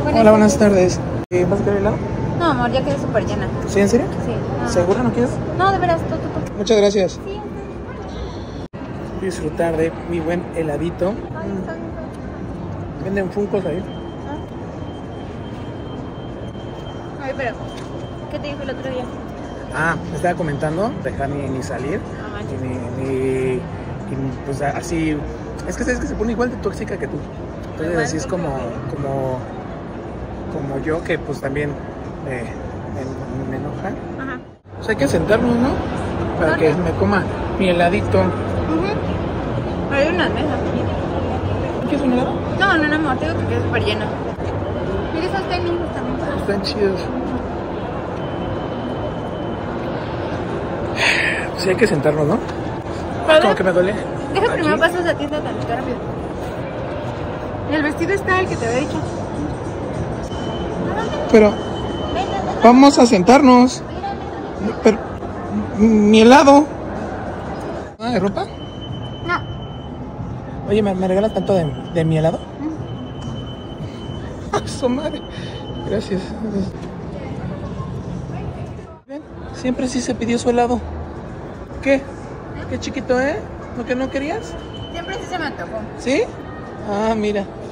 Hola, buenas tardes. ¿Vas a querer helado? No, amor, ya quedé súper llena. ¿Sí, en serio? Sí. No. ¿Segura no quieres? No, de veras, tú. Muchas gracias. Sí. Disfrutar de mi buen heladito. Ay, está bien. Venden Funkos ahí. Ay, pero, ¿qué te dijo el otro día? Me estaba comentando dejar ni salir. No manches. Y pues así. Es que sabes que se pone igual de tóxica que tú. Entonces así es como yo, que pues también me enoja. Ajá. Pues hay que sentarnos, ¿no? Para que me coma mi heladito. Hay unas mesas. ¿Quieres un helado? No, amor, tengo que quedar súper llena. Mira esos tenis también. Están chidos. Sí, hay que sentarnos, ¿no? Como que me duele. Deja primero Aquí. paso a esa tienda tan rápido. El vestido está el que te había dicho. Pero vamos a sentarnos. Pero mi helado. ¿De ropa? No. Oye, ¿me regalas tanto de mi helado? Su madre. Gracias. ¿Ven? Siempre sí se pidió su helado. ¿Qué? Qué chiquito, ¿eh? ¿Lo que no querías? Siempre sí se me antojó. ¿Sí? Mira.